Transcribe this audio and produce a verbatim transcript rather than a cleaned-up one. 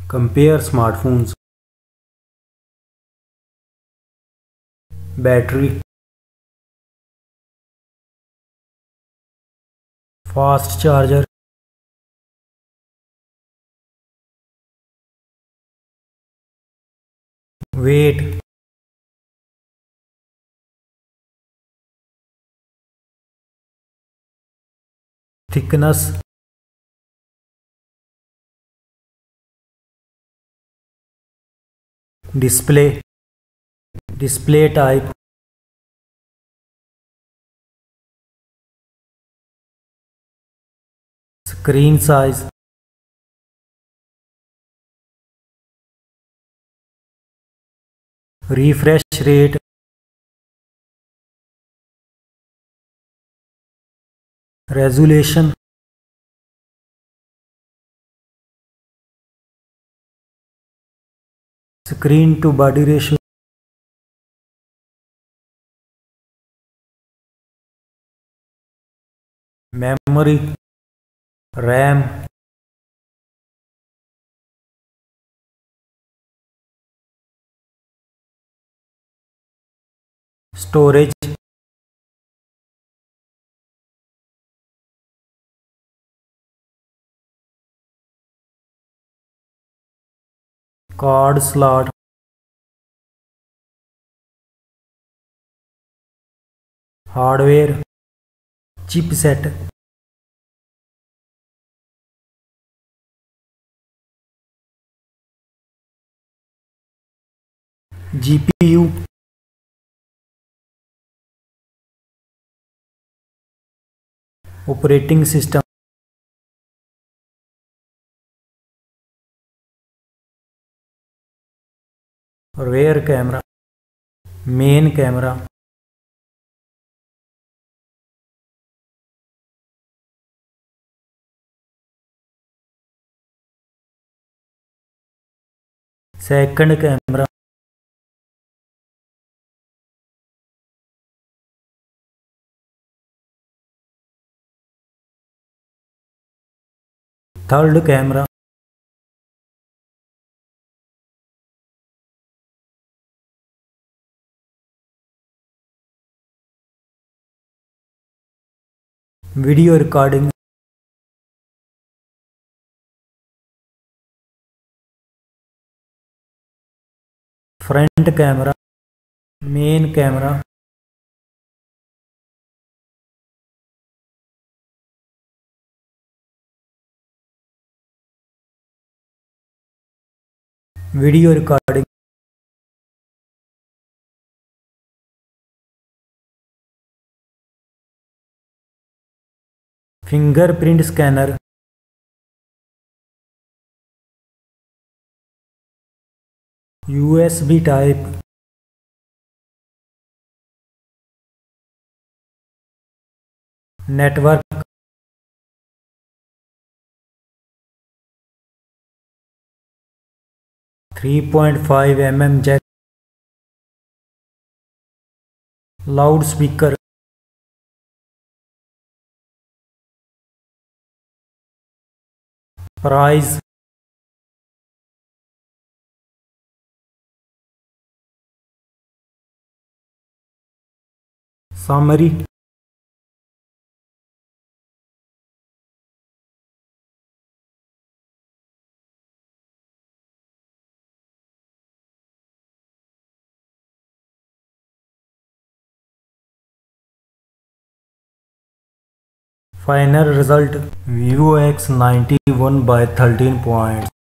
Compare smartphones. Battery, fast charger, weight, thickness, display, display type, screen size, refresh rate, resolution, screen to body ratio, memory, RAM, storage, card slot, hardware, chipset, G P U, operating system, rear camera, main camera, second camera, third camera, video recording, front camera, main camera, video recording, fingerprint scanner, U S B type, network, three point five millimeter jack, loudspeaker, price, summary, final result. Vivo X ninety one by thirteen points.